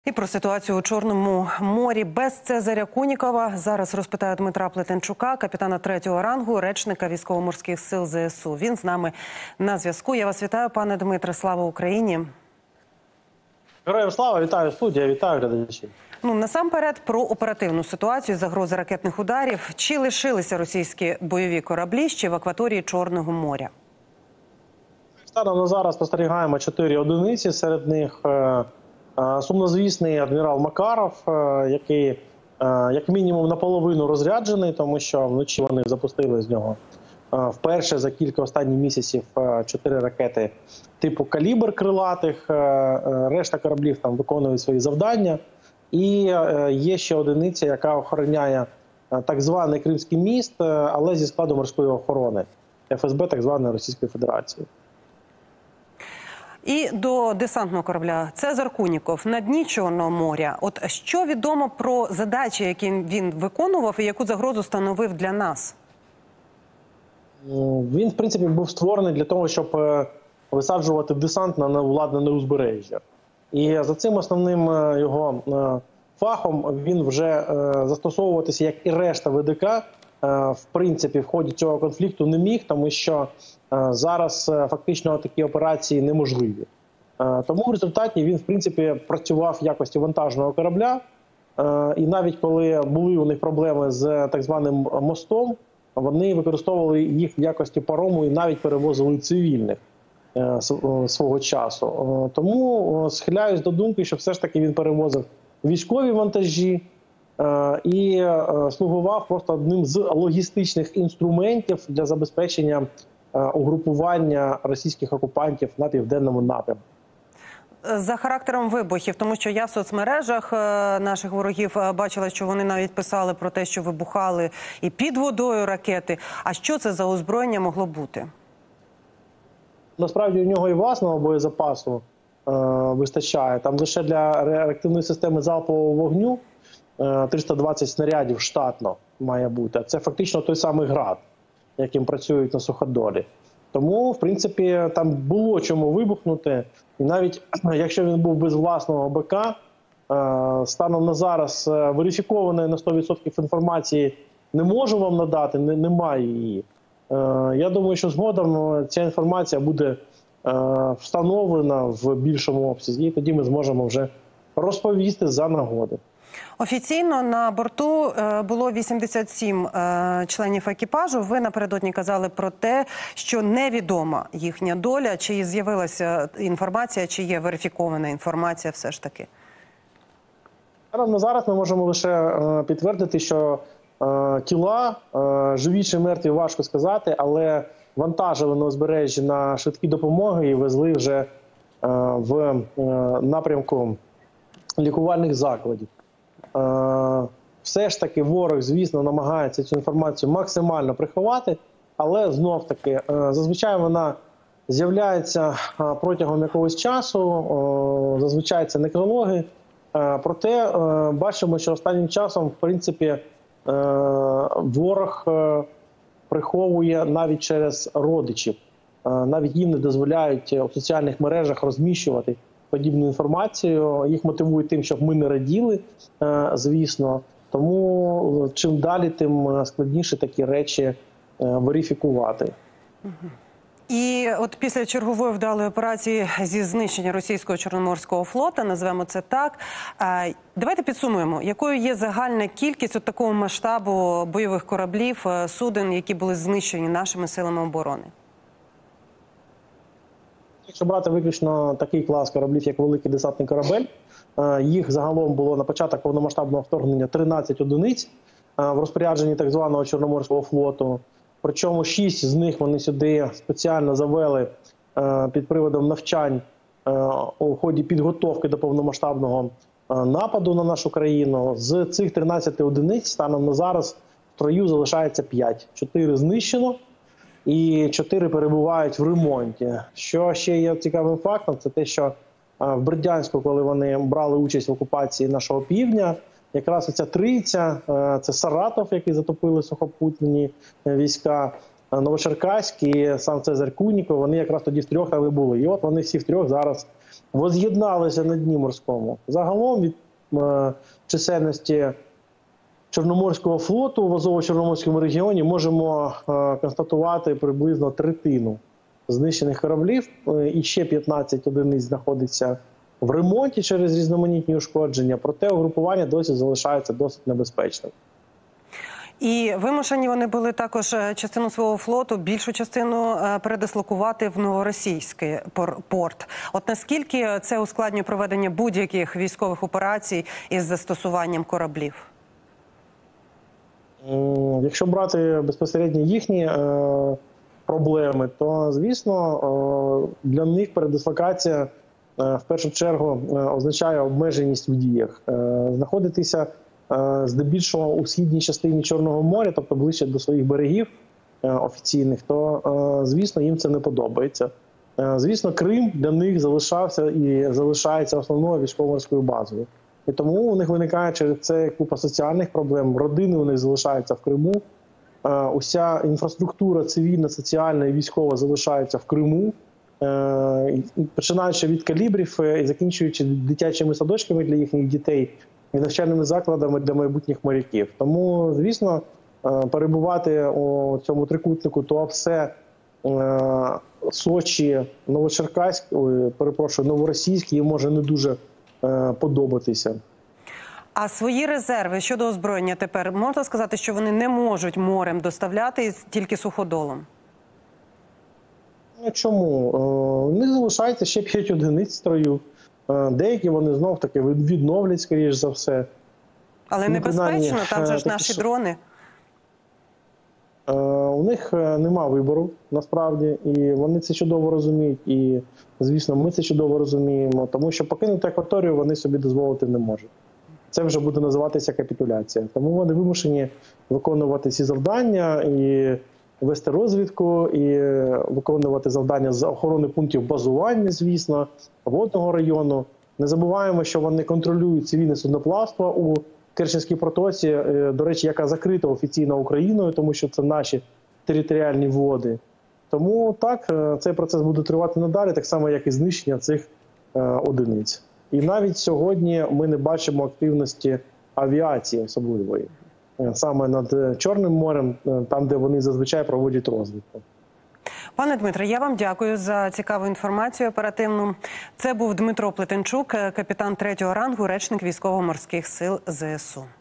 І про ситуацію у Чорному морі без Цезаря Кунікова зараз розпитаю Дмитра Плетенчука, капітана 3-го рангу, речника Військово-морських сил ЗСУ. Він з нами на зв'язку. Я вас вітаю, пане Дмитре. Слава Україні! Героям слава! Вітаю студія, вітаю глядачів. Насамперед про оперативну ситуацію, загрози ракетних ударів. Чи лишилися російські бойові кораблі ще в акваторії Чорного моря? Станом на зараз спостерігаємо 4 одиниці, серед них сумнозвісний адмірал Макаров, який як мінімум наполовину розряджений, тому що вночі вони запустили з нього вперше за кілька останніх місяців 4 ракети типу «Калібр» крилатих, решта кораблів там виконують свої завдання. І є ще одиниця, яка охороняє так званий Кримський міст, але зі складу морської охорони, ФСБ так званої Російської Федерації. І до десантного корабля «Цезар Куніков» на дні Чорного моря. От що відомо про задачі, які він виконував і яку загрозу становив для нас? Він, в принципі, був створений для того, щоб висаджувати десант на необладнане узбережжя. І за цим основним його фахом він вже застосовуватися, як і решта ВДК, в принципі, в ході цього конфлікту не міг, тому що зараз фактично такі операції неможливі. Тому в результаті він, в принципі, працював в якості вантажного корабля. І навіть коли були у них проблеми з так званим мостом, вони використовували їх в якості парому і навіть перевозили цивільних свого часу. Тому схиляюсь до думки, що все ж таки він перевозив військові вантажі і слугував просто одним з логістичних інструментів для забезпечення угрупування російських окупантів на південному напрямку. За характером вибухів, тому що я в соцмережах наших ворогів бачила, що вони навіть писали про те, що вибухали і під водою ракети. А що це за озброєння могло бути? Насправді у нього і власного боєзапасу вистачає. Там лише для реактивної системи залпового вогню 320 снарядів штатно має бути. Це фактично той самий «Град», яким працюють на суходолі. Тому, в принципі, там було чому вибухнути. І навіть якщо він був без власного БК, станом на зараз верифікованої на 100% інформації не можу вам надати, немає її. Я думаю, що згодом ця інформація буде встановлена в більшому обсязі, і тоді ми зможемо вже розповісти за нагоди. Офіційно на борту було 87 членів екіпажу. Ви напередодні казали про те, що невідома їхня доля. Чи з'явилася інформація, чи є верифікована інформація все ж таки? Зараз ми можемо лише підтвердити, що тіла, живі чи мертві, важко сказати, але вантажили на узбережжі на швидкі допомоги і везли вже в напрямку лікувальних закладів. Все ж таки ворог, звісно, намагається цю інформацію максимально приховати, але знов-таки зазвичай вона з'являється протягом якогось часу, зазвичай це некрологи. Проте бачимо, що останнім часом, в принципі, ворог приховує навіть через родичів. Навіть їм не дозволяють у соціальних мережах розміщувати подібну інформацію. Їх мотивують тим, щоб ми не раділи, звісно. Тому чим далі, тим складніше такі речі верифікувати. І от після чергової вдалої операції зі знищення російського Чорноморського флоту, назвемо це так, давайте підсумуємо, якою є загальна кількість от такого масштабу бойових кораблів, суден, які були знищені нашими силами оборони? Якщо брати виключно такий клас кораблів, як великий десантний корабель, їх загалом було на початок повномасштабного вторгнення 13 одиниць в розпорядженні так званого Чорноморського флоту. Причому 6 з них вони сюди спеціально завели під приводом навчань у ході підготовки до повномасштабного нападу на нашу країну. З цих 13 одиниць станом на зараз в строю залишається 5. 4 знищено і 4 перебувають в ремонті. Що ще є цікавим фактом, це те, що в Бердянську, коли вони брали участь в окупації нашого півдня, якраз оця трійця, це Саратов, який затопили сухопутні війська, Новочеркаськ і сам Цезар Куніков, вони якраз тоді в трьох там і були. І от вони всі в трьох зараз воз'єдналися на дні морському. Загалом від чисельності Чорноморського флоту в Азово-Чорноморському регіоні можемо констатувати приблизно третину знищених кораблів, і ще 15 одиниць знаходиться в ремонті через різноманітні ушкодження, проте угрупування досі залишається досить небезпечним. І вимушені вони були також частину свого флоту, більшу частину передислокувати в Новоросійський порт. От наскільки це ускладнює проведення будь-яких військових операцій із застосуванням кораблів? Якщо брати безпосередньо їхні проблеми, то, звісно, для них передислокація в першу чергу означає обмеженість в діях. Знаходитися здебільшого у східній частині Чорного моря, тобто ближче до своїх берегів офіційних, то, звісно, їм це не подобається. Звісно, Крим для них залишався і залишається основною військово-морською базою. І тому у них виникає через це купа соціальних проблем. Родини у них залишаються в Криму. Уся інфраструктура цивільна, соціальна і військова залишається в Криму. Починаючи від калібрів і закінчуючи дитячими садочками для їхніх дітей і навчальними закладами для майбутніх моряків. Тому, звісно, перебувати у цьому трикутнику Туапсе, Сочі, Новочеркаськ, Новоросійськ їм може не дуже подобатися. А свої резерви щодо озброєння тепер можна сказати, що вони не можуть морем доставляти, тільки суходолом? Чому? У них залишається ще 5 одиниць строю. Деякі вони знов-таки відновлять, скоріш за все. Але небезпечно, там же ж наші дрони. У них нема вибору, насправді, і вони це чудово розуміють, і, звісно, ми це чудово розуміємо, тому що покинути акваторію вони собі дозволити не можуть. Це вже буде називатися капітуляція. Тому вони вимушені виконувати ці завдання і вести розвідку, і виконувати завдання з охорони пунктів базування, звісно, водного району. Не забуваємо, що вони контролюють цивільне судноплавство у Керченській протоці, до речі, яка закрита офіційно Україною, тому що це наші територіальні води. Тому так, цей процес буде тривати надалі, так само, як і знищення цих одиниць. І навіть сьогодні ми не бачимо активності авіації особливої. Саме над Чорним морем, там, де вони зазвичай проводять розвідку. Пане Дмитре, я вам дякую за цікаву інформацію оперативну. Це був Дмитро Плетенчук, капітан 3-го рангу, речник Військово-морських сил ЗСУ.